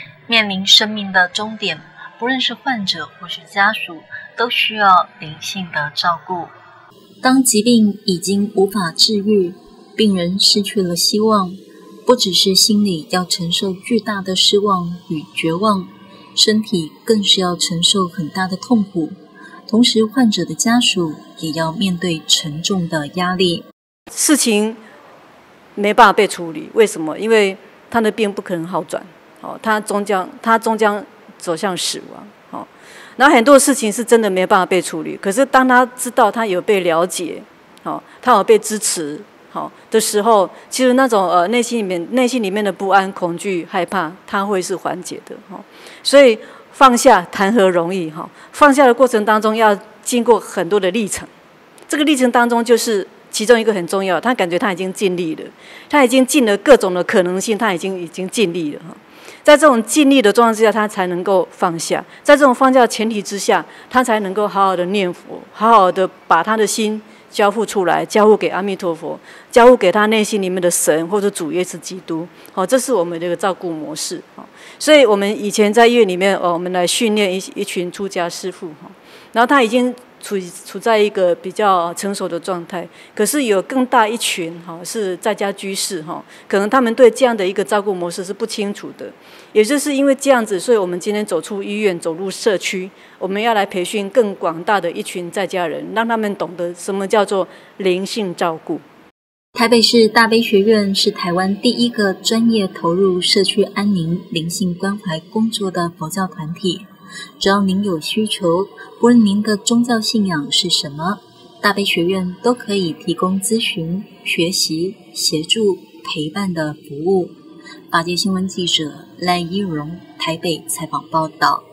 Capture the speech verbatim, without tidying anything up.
面临生命的终点，不论是患者或是家属，都需要灵性的照顾。当疾病已经无法治愈，病人失去了希望，不只是心里要承受巨大的失望与绝望，身体更是要承受很大的痛苦，同时患者的家属也要面对沉重的压力。 事情没办法被处理，为什么？因为他的病不可能好转，哦，他终将他终将走向死亡，哦，然后很多事情是真的没办法被处理，可是当他知道他有被了解，哦，他有被支持，好的时候，其实那种呃内心里面内心里面的不安、恐惧、害怕，它会是缓解的，哈。所以放下谈何容易，哈？放下的过程当中要经过很多的历程，这个历程当中就是其中一个很重要，他感觉他已经尽力了，他已经尽了各种的可能性，他已经已经尽力了，哈。在这种尽力的状况之下，他才能够放下。在这种放下的前提之下，他才能够好好的念佛，好好的把他的心交付出来，交付给阿弥陀佛，交付给他内心里面的神或者主耶稣基督。好，这是我们的一个照顾模式。所以我们以前在医院里面，我们来训练一一群出家师父，然后他已经处处在一个比较成熟的状态，可是有更大一群哈是在家居士哈，可能他们对这样的一个照顾模式是不清楚的，也就是因为这样子，所以我们今天走出医院，走入社区，我们要来培训更广大的一群在家人，让他们懂得什么叫做灵性照顾。 台北市大悲学院是台湾第一个专业投入社区安宁、灵性关怀工作的佛教团体。只要您有需求，不论您的宗教信仰是什么，大悲学院都可以提供咨询、学习、协助、陪伴的服务。法界新闻记者赖依荣台北采访报道。